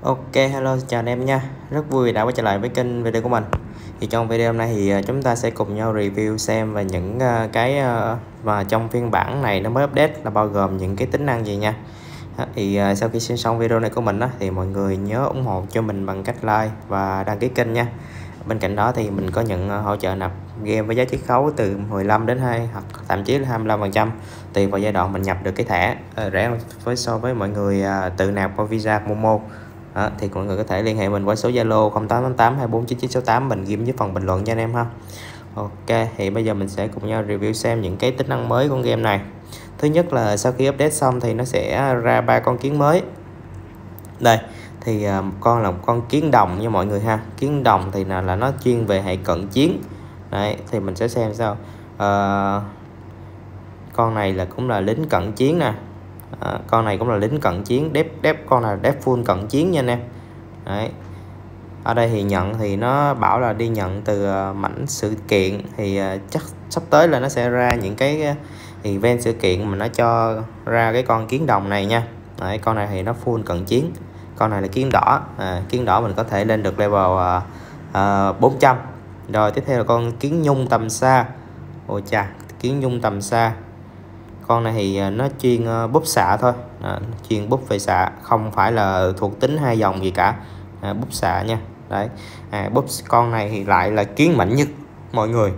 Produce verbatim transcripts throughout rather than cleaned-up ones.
Ok, hello, chào anh em nha. Rất vui vì đã quay trở lại với kênh video của mình. Thì trong video hôm nay thì à, chúng ta sẽ cùng nhau review xem về những à, cái à, mà trong phiên bản này nó mới update là bao gồm những cái tính năng gì nha. Đó, thì à, sau khi xem xong video này của mình đó, thì mọi người nhớ ủng hộ cho mình bằng cách like và đăng ký kênh nha. Bên cạnh đó thì mình có nhận à, hỗ trợ nạp game với giá chiết khấu từ mười lăm đến hai hoặc thậm chí là hai mươi lăm phần trăm tùy vào giai đoạn mình nhập được cái thẻ à, rẻ với so với mọi người à, tự nạp qua Visa Momo. Đó, thì mọi người có thể liên hệ mình qua số Zalo không tám tám tám hai bốn chín chín sáu tám, mình ghim dưới phần bình luận cho anh em ha. Ok, thì bây giờ mình sẽ cùng nhau review xem những cái tính năng mới của game này. Thứ nhất là sau khi update xong thì nó sẽ ra ba con kiến mới. Đây thì uh, con là một con kiến đồng nha mọi người ha. Kiến đồng thì là, là nó chuyên về hệ cận chiến. Đấy, thì mình sẽ xem sao. Uh, con này là cũng là lính cận chiến nè. À, con này cũng là lính cận chiến, đép đép con là đép full cận chiến nha anh em. Đấy. Ở đây thì nhận thì nó bảo là đi nhận từ uh, mảnh sự kiện, thì uh, chắc sắp tới là nó sẽ ra những cái uh, event sự kiện mà nó cho ra cái con kiến đồng này nha. Đấy, con này thì nó full cận chiến, con này là kiến đỏ. À, kiến đỏ mình có thể lên được level uh, uh, bốn trăm. Rồi tiếp theo là con kiến nhung tầm xa. Ôi chà, kiến nhung tầm xa, con này thì nó chuyên búp xạ thôi. À, chuyên búp về xạ, không phải là thuộc tính hai dòng gì cả. À, búp xạ nha. Đấy. À, búp con này thì lại là kiến mạnh nhất mọi người,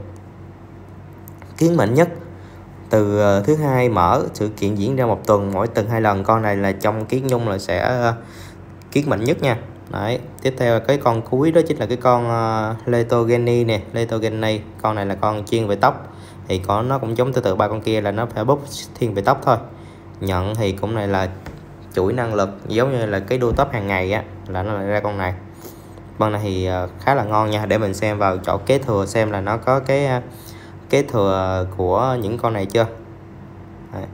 kiến mạnh nhất. Từ uh, thứ hai mở sự kiện diễn ra một tuần, mỗi tuần hai lần, con này là trong kiến nhung là sẽ uh, kiến mạnh nhất nha. Đấy. Tiếp theo cái con cuối đó chính là cái con uh, Letogeny nè, Letogeny. Con này là con chuyên về tóc, thì có nó cũng giống tương tự ba con kia là nó phải búp thiên về tóc thôi. Nhận thì cũng này là chuỗi năng lực, giống như là cái đua top hàng ngày á, là nó lại ra con này. Con này thì khá là ngon nha. Để mình xem vào chỗ kế thừa xem là nó có cái kế thừa của những con này chưa. Đấy.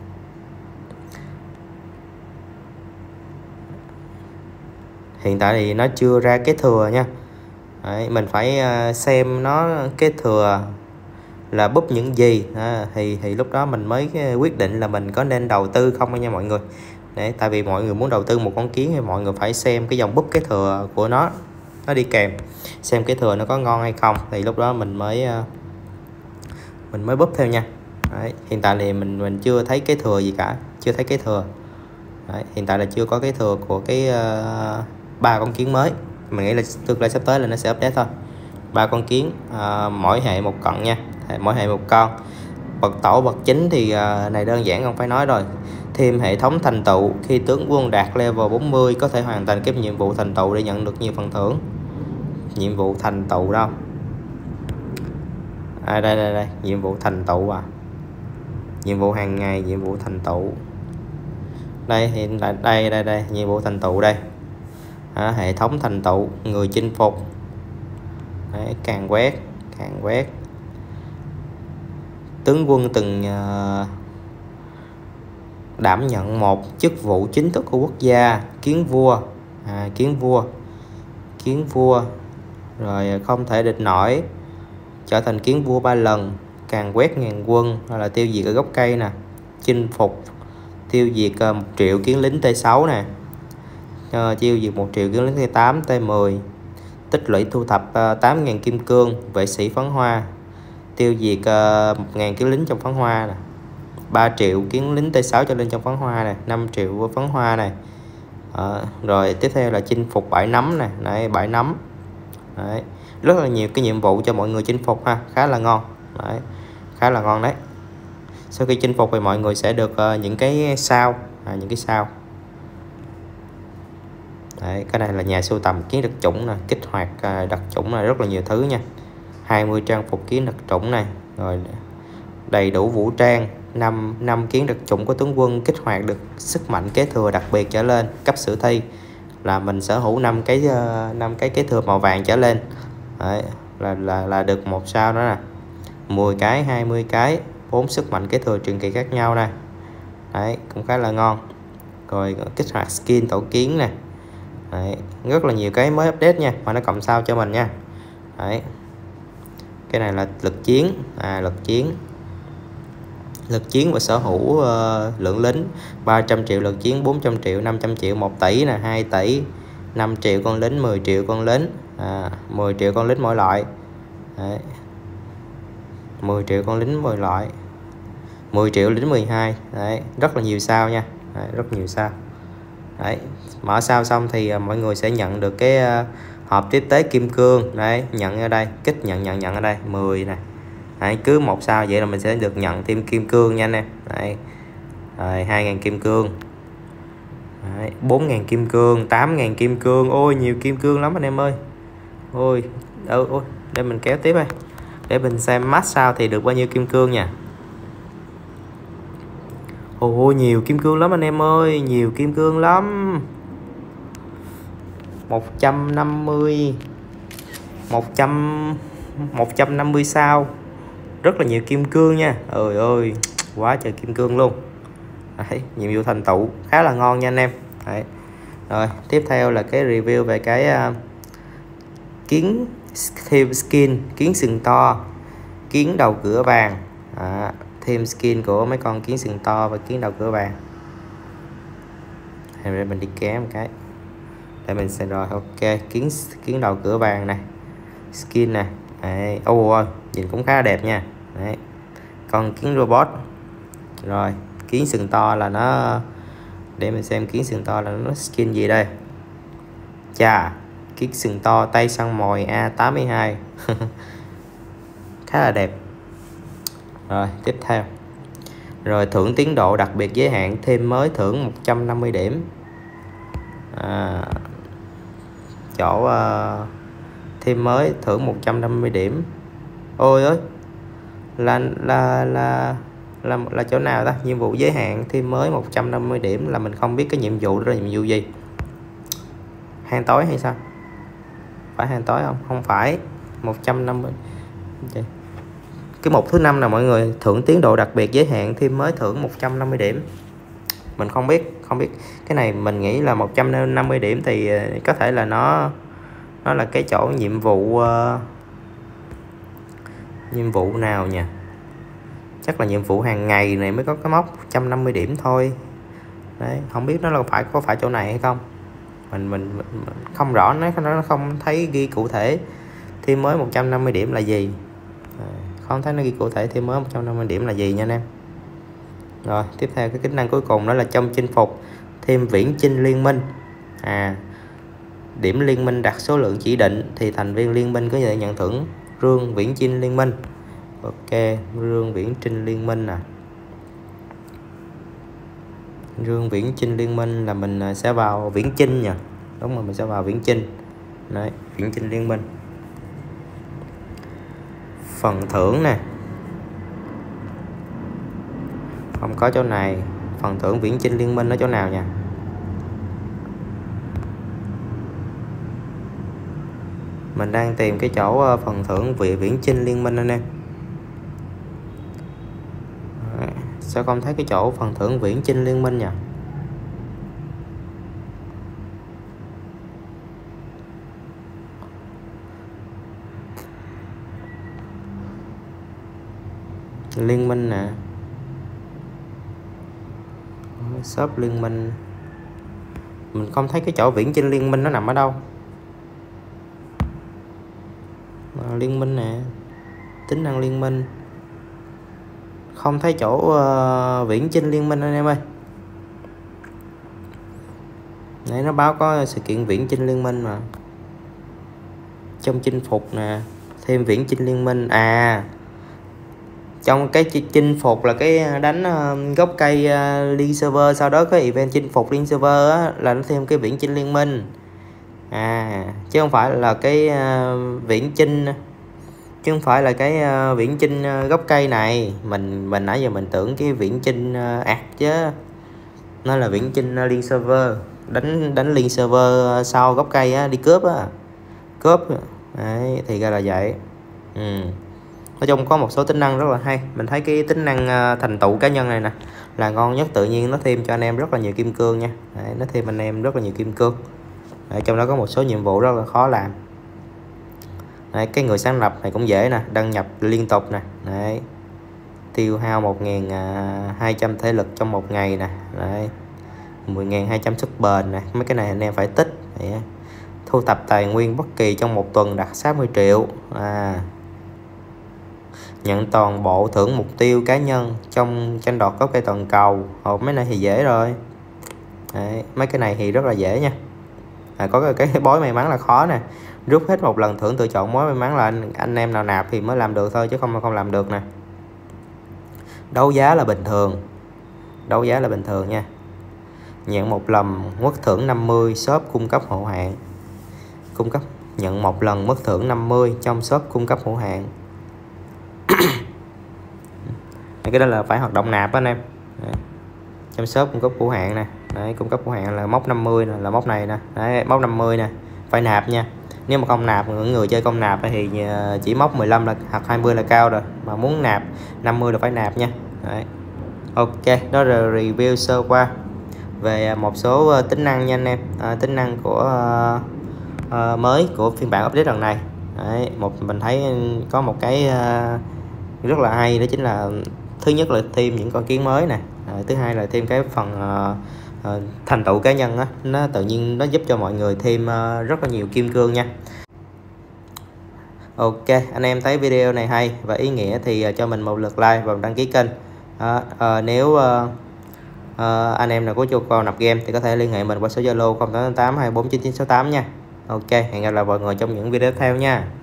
Hiện tại thì nó chưa ra kế thừa nha. Đấy, mình phải xem nó kế thừa là búp những gì. À, thì thì lúc đó mình mới quyết định là mình có nên đầu tư không nha mọi người. Để tại vì mọi người muốn đầu tư một con kiến thì mọi người phải xem cái dòng búp kế thừa của nó nó đi kèm, xem kế thừa nó có ngon hay không, thì lúc đó mình mới mình mới búp theo nha. Đấy, hiện tại thì mình mình chưa thấy kế thừa gì cả, chưa thấy kế thừa. Đấy, hiện tại là chưa có kế thừa của cái ba uh, con kiến mới. Mình nghĩ là tương lai sắp tới là nó sẽ update thôi. Ba con kiến, uh, mỗi hệ một cận nha, mỗi hệ một con. Bậc tổ bậc chính thì uh, này đơn giản không phải nói rồi. Thêm hệ thống thành tựu, khi tướng quân đạt level bốn mươi có thể hoàn thành các nhiệm vụ thành tựu để nhận được nhiều phần thưởng. Nhiệm vụ thành tựu đâu? À, đây đây đây, nhiệm vụ thành tựu à. Nhiệm vụ hàng ngày, nhiệm vụ thành tựu. Đây hiện tại đây đây đây, nhiệm vụ thành tựu đây. À, hệ thống thành tựu, người chinh phục. Đấy, càng quét, càng quét. Tướng quân từng uh, đảm nhận một chức vụ chính thức của quốc gia, kiến vua. À, kiến vua, kiến vua. Rồi không thể địch nổi, trở thành kiến vua ba lần, càng quét ngàn quân, hoặc là tiêu diệt ở gốc cây nè, chinh phục, tiêu diệt uh, một triệu kiến lính T sáu nè, uh, tiêu diệt một triệu kiến lính T tám, T mười, tích lũy thu thập uh, tám nghìn kim cương, vệ sĩ phấn hoa, tiêu diệt uh, một nghìn kiến lính trong phấn hoa nè, ba triệu kiến lính T sáu cho lên trong phấn hoa này, năm triệu với phấn hoa này. À, rồi tiếp theo là chinh phục bãi nấm này, này bãi nấm. Đấy, rất là nhiều cái nhiệm vụ cho mọi người chinh phục ha, khá là ngon. Đấy, khá là ngon đấy. Sau khi chinh phục thì mọi người sẽ được uh, những cái sao, à, những cái sao. Đấy, cái này là nhà sưu tầm kiến đặc chủng nè, kích hoạt uh, đặc chủng là rất là nhiều thứ nha. hai mươi trang phục kiến đặc chủng này, rồi đầy đủ vũ trang. năm năm kiến đặc chủng của tướng quân kích hoạt được sức mạnh kế thừa đặc biệt trở lên. Cấp sử thi là mình sở hữu năm cái năm cái kế thừa màu vàng trở lên. Đấy, là là là được một sao đó nè. mười cái, hai mươi cái, bốn sức mạnh kế thừa truyền kỳ khác nhau này. Đấy, cũng khá là ngon. Rồi kích hoạt skin tổ kiến nè. Đấy, rất là nhiều cái mới update nha, mà nó cộng sao cho mình nha. Đấy, cái này là lực chiến. À, lực chiến, lực chiến và sở hữu uh, lượng lính ba trăm triệu lực chiến, bốn trăm triệu, năm trăm triệu, một tỷ nè, hai tỷ, năm triệu con lính, mười triệu con lính, à, mười triệu con lính mỗi loại. Đấy. mười triệu con lính mỗi loại, mười triệu lính mười hai. Đấy, rất là nhiều sao nha. Đấy, rất nhiều sao. Đấy, mở sao xong thì uh, mọi người sẽ nhận được cái uh, hộp tiếp tế kim cương. Đấy, nhận ở đây, kích nhận nhận nhận ở đây mười nè. Đấy, cứ một sao vậy là mình sẽ được nhận thêm kim cương nha anh em. Đấy. Rồi hai ngàn kim cương. Đấy, bốn ngàn kim cương, tám ngàn kim cương. Ôi nhiều kim cương lắm anh em ơi. Ôi, đâu ôi, để mình kéo tiếp đây. Để mình xem max sao thì được bao nhiêu kim cương nha. Ồ, nhiều kim cương lắm anh em ơi, nhiều kim cương lắm. một trăm năm mươi một trăm một trăm năm mươi sao. Rất là nhiều kim cương nha. Ơi ơi, quá trời kim cương luôn. Đấy, nhiệm vụ thành tựu khá là ngon nha anh em. Đấy. Rồi, tiếp theo là cái review về cái uh, kiến thêm skin, kiến sừng to, kiến đầu cửa vàng. À, thêm skin của mấy con kiến sừng to và kiến đầu cửa vàng. Để mình đi kéo một cái để mình xem. Rồi ok, kiến kiến đầu cửa vàng này, skin nè. Đấy, ôi nhìn cũng khá là đẹp nha. Đấy, con kiến robot. Rồi kiến sừng to là nó, để mình xem kiến sừng to là nó skin gì đây. Chà, kiến sừng to tay săn mồi A tám mươi hai. Khá là đẹp. Rồi tiếp theo, rồi thưởng tiến độ đặc biệt giới hạn thêm mới thưởng một trăm năm mươi điểm. À, chỗ uh, thêm mới thưởng một trăm năm mươi điểm. Ôi ơi, là là là là là chỗ nào ta? Nhiệm vụ giới hạn thêm mới một trăm năm mươi điểm là mình không biết cái nhiệm vụ đó là nhiệm vụ gì. Hang tối hay sao? Phải hang tối không? Không phải. một trăm năm mươi. Cái mục thứ năm là mọi người, thưởng tiến độ đặc biệt giới hạn thêm mới thưởng một trăm năm mươi điểm. Mình không biết, không biết cái này. Mình nghĩ là một trăm năm mươi điểm thì có thể là nó nó là cái chỗ nhiệm vụ uh, nhiệm vụ nào nha. Chắc là nhiệm vụ hàng ngày này mới có cái mốc một trăm năm mươi điểm thôi. Đấy, không biết nó là phải có phải chỗ này hay không. Mình mình, mình, mình không rõ, nó nó không thấy ghi cụ thể thêm mới một trăm năm mươi điểm là gì. À, không thấy nó ghi cụ thể thêm mới một trăm năm mươi điểm là gì nha anh em. Rồi tiếp theo cái tính năng cuối cùng đó là trong chinh phục thêm viễn chinh liên minh. À, điểm liên minh đặt số lượng chỉ định thì thành viên liên minh có thể nhận thưởng rương viễn chinh liên minh. Ok, rương viễn chinh liên minh nè. Rương viễn chinh liên minh là mình sẽ vào viễn chinh nha. Đúng rồi, mình sẽ vào viễn chinh. Đấy, viễn chinh liên minh. Phần thưởng nè, không có chỗ này. Phần thưởng viễn chinh liên minh ở chỗ nào nha? Mình đang tìm cái chỗ phần thưởng về viễn chinh liên minh anh em. Sao không thấy cái chỗ phần thưởng viễn chinh liên minh nha? Liên minh nè, shop liên minh. Mình không thấy cái chỗ viễn chinh liên minh nó nằm ở đâu. À, liên minh nè, tính năng liên minh. Không thấy chỗ uh, viễn chinh liên minh anh em ơi. Nãy nó báo có sự kiện viễn chinh liên minh mà. Trong chinh phục nè, thêm viễn chinh liên minh. À, trong cái chinh phục là cái đánh uh, gốc cây uh, liên server, sau đó cái event chinh phục liên server á, là nó thêm cái viễn chinh liên minh. À, chứ không phải là cái uh, viễn chinh, chứ không phải là cái uh, viễn chinh uh, gốc cây này. Mình mình nãy giờ mình tưởng cái viễn chinh uh, ạt chứ. Nó là viễn chinh uh, liên server, đánh đánh liên server uh, sau gốc cây á, đi cướp á, cướp. Đấy, thì ra là vậy. Ừ. Nói chung có một số tính năng rất là hay. Mình thấy cái tính năng uh, thành tựu cá nhân này nè là ngon nhất. Tự nhiên nó thêm cho anh em rất là nhiều kim cương nha. Đấy, nó thêm anh em rất là nhiều kim cương. Đấy, trong đó có một số nhiệm vụ rất là khó làm. Đấy, cái người sáng lập này cũng dễ nè, đăng nhập liên tục nè. Đấy, tiêu hao một nghìn hai trăm thể lực trong một ngày nè. Đấy, mười nghìn hai trăm sức bền nè. Mấy cái này anh em phải tích. Đấy, thu thập tài nguyên bất kỳ trong một tuần đạt sáu mươi triệu. À, nhận toàn bộ thưởng mục tiêu cá nhân trong tranh đoạt gốc cây toàn cầu. Ồ, mấy này thì dễ rồi. Đấy, mấy cái này thì rất là dễ nha. À, có cái, cái bói may mắn là khó nè, rút hết một lần thưởng tự chọn mối may mắn là anh, anh em nào nạp thì mới làm được thôi, chứ không không làm được nè. Đấu giá là bình thường, đấu giá là bình thường nha. Nhận một lần mức thưởng năm mươi, shop cung cấp hữu hạn. Cung cấp nhận một lần mức thưởng năm mươi trong shop cung cấp hữu hạn. Cái đó là phải hoạt động nạp anh em. Đấy. Trong shop cung cấp hữu hạn nè. Đấy, cung cấp hữu hạn là mốc năm mươi nè, là mốc này nè. Đấy, mốc năm mươi nè, phải nạp nha. Nếu mà không nạp, những người chơi không nạp thì chỉ mốc mười lăm là hoặc hai mươi là cao rồi, mà muốn nạp năm mươi là phải nạp nha. Đấy. Ok, đó là review sơ qua về một số tính năng nha anh em. À, tính năng của uh, uh, mới của phiên bản update lần này. Đấy, một mình thấy có một cái uh, rất là hay, đó chính là thứ nhất là thêm những con kiến mới nè, à, thứ hai là thêm cái phần uh, uh, thành tựu cá nhân á, nó tự nhiên nó giúp cho mọi người thêm uh, rất là nhiều kim cương nha. Ok, anh em thấy video này hay và ý nghĩa thì uh, cho mình một lượt like và đăng ký kênh. Uh, uh, nếu uh, uh, anh em nào có nhu cầu nạp game thì có thể liên hệ mình qua số Zalo không tám tám hai bốn chín chín sáu tám nha. Ok, hẹn gặp lại mọi người trong những video tiếp theo nha.